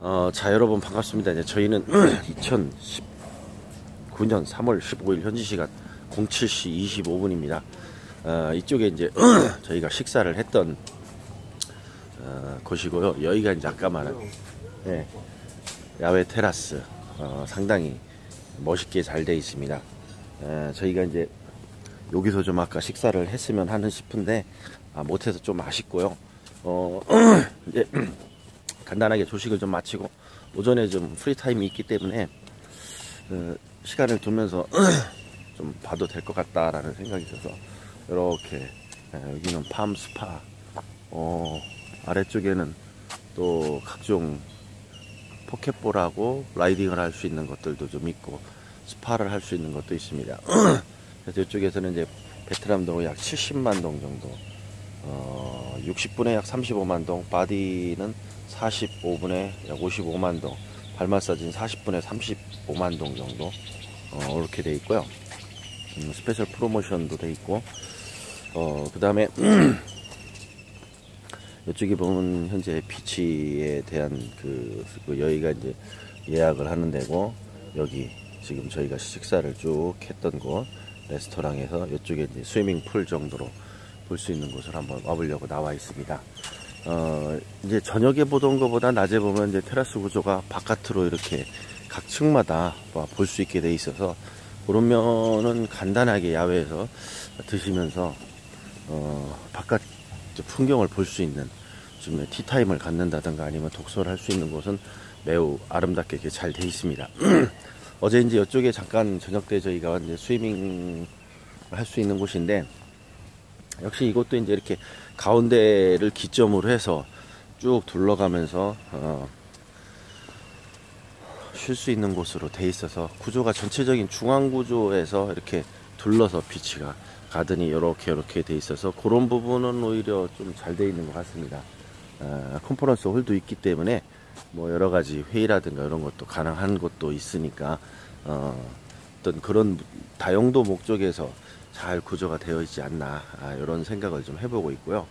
자, 여러분 반갑습니다. 이제 저희는 2019년 3월 15일 현지 시간 07시 25분입니다. 이쪽에 이제 저희가 식사를 했던 곳이고요. 여기가 이제 아까 말한 야외 테라스, 상당히 멋있게 잘 되어 있습니다. 저희가 이제 여기서 좀 아까 식사를 했으면 하는 싶은데 못해서 좀 아쉽고요. 이제 간단하게 조식을 좀 마치고 오전에 좀 프리타임이 있기 때문에 시간을 두면서 좀 봐도 될 것 같다라는 생각이 있어서 이렇게 여기는 팜 스파, 아래쪽에는 또 각종 포켓볼하고 라이딩을 할 수 있는 것들도 좀 있고 스파를 할 수 있는 것도 있습니다. 그래서 이쪽에서는 이제 베트남 동으로 약 70만 동 정도, 60분에 약 35만 동, 바디는 45분에 약 55만 동, 발 마사지는 40분에 35만 동 정도 이렇게 돼 있고요. 스페셜 프로모션도 돼 있고, 그 다음에 이쪽에 보면 현재 비치에 대한 그 여기가 이제 예약을 하는 데고, 여기 지금 저희가 식사를 쭉 했던 곳 레스토랑에서 이쪽에 이제 스위밍풀 정도로 볼 수 있는 곳을 한번 와보려고 나와 있습니다. 이제 저녁에 보던 것보다 낮에 보면 이제 테라스 구조가 바깥으로 이렇게 각 층마다 볼 수 있게 돼 있어서 그러면은 간단하게 야외에서 드시면서 바깥 풍경을 볼 수 있는 좀 티타임을 갖는다든가 아니면 독서를 할 수 있는 곳은 매우 아름답게 이렇게 잘 돼 있습니다. 어제 이제 이쪽에 잠깐 저녁 때 저희가 이제 스위밍 할 수 있는 곳인데, 역시 이것도 이제 이렇게 가운데를 기점으로 해서 쭉 둘러가면서 쉴 수 있는 곳으로 돼 있어서 구조가 전체적인 중앙 구조에서 이렇게 둘러서 비치가 가든이 이렇게 돼 있어서 그런 부분은 오히려 좀 잘 돼 있는 것 같습니다. 컨퍼런스 홀도 있기 때문에 뭐 여러 가지 회의라든가 이런 것도 가능한 곳도 있으니까 어떤 그런 다용도 목적에서 잘 구조가 되어 있지 않나, 이런 생각을 좀 해보고 있고요.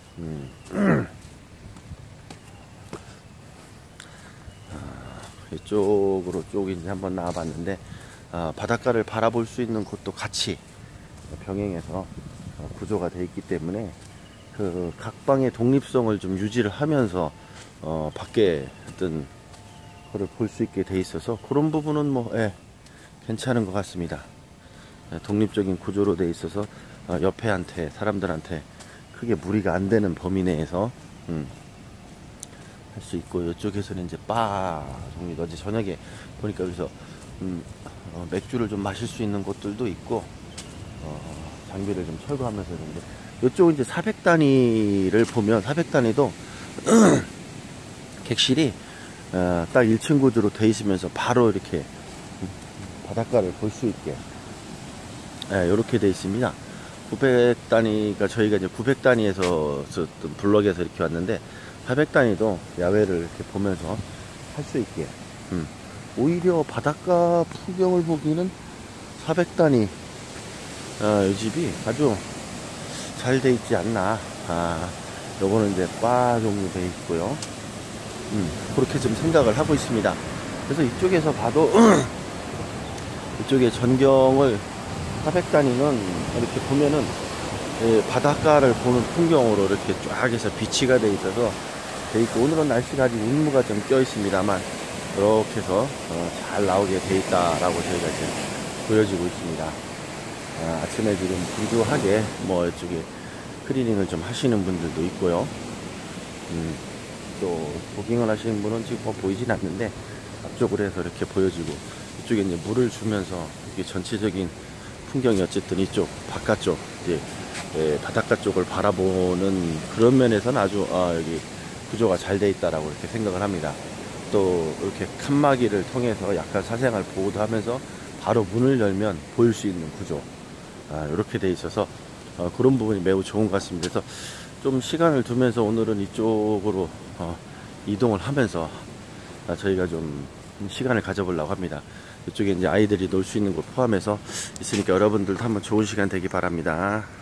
이쪽으로 쭉 이제 한번 나와봤는데, 바닷가를 바라볼 수 있는 곳도 같이 병행해서 구조가 되어 있기 때문에 그 각 방의 독립성을 좀 유지를 하면서 밖에 어떤 거를 볼 수 있게 돼 있어서 그런 부분은 뭐 괜찮은 것 같습니다. 독립적인 구조로 돼 있어서 옆에한테 사람들한테 크게 무리가 안 되는 범위 내에서 할 수 있고, 이쪽에서는 이제 바 종류도 어제 저녁에 보니까 여기서 맥주를 좀 마실 수 있는 곳들도 있고, 장비를 좀 철거하면서 있는데, 이쪽 이제 400단위를 보면 400단위도 객실이 딱 1층 구조로 돼 있으면서 바로 이렇게 바닷가를 볼 수 있게 이렇게 돼 있습니다. 900단위가 저희가 이제 900단위에서 블럭에서 이렇게 왔는데 400단위도 야외를 이렇게 보면서 할 수 있게, 오히려 바닷가 풍경을 보기는 400단위 이 집이 아주 잘 돼 있지 않나. 요거는 이제 바 종류 돼 있고요. 그렇게 좀 생각을 하고 있습니다. 그래서 이쪽에서 봐도 이쪽에 전경을 400단위는 이렇게 보면은 바닷가를 보는 풍경으로 이렇게 쫙 해서 비치가 돼 있어서 돼 있고, 오늘은 날씨가 아직 운무가 좀 껴 있습니다만 이렇게 해서 잘 나오게 돼 있다라고 저희가 이제 보여지고 있습니다. 아침에 지금 분주하게 뭐 이쪽에 클리닝을 좀 하시는 분들도 있고요. 또 보깅을 하시는 분은 지금 보이진 않는데 앞쪽으로 해서 이렇게 보여지고, 이쪽에 이제 물을 주면서 이게 전체적인 풍경이 어쨌든 이쪽 바깥쪽 이제 바닷가 쪽을 바라보는 그런 면에서는 아주 여기 구조가 잘 돼 있다라고 이렇게 생각을 합니다. 또 이렇게 칸막이를 통해서 약간 사생활 보호도 하면서 바로 문을 열면 보일 수 있는 구조, 이렇게 돼 있어서 그런 부분이 매우 좋은 것 같습니다. 그래서 좀 시간을 두면서 오늘은 이쪽으로 이동을 하면서 저희가 좀 시간을 가져보려고 합니다. 이쪽에 이제 아이들이 놀 수 있는 곳 포함해서 있으니까 여러분들도 한번 좋은 시간 되기 바랍니다.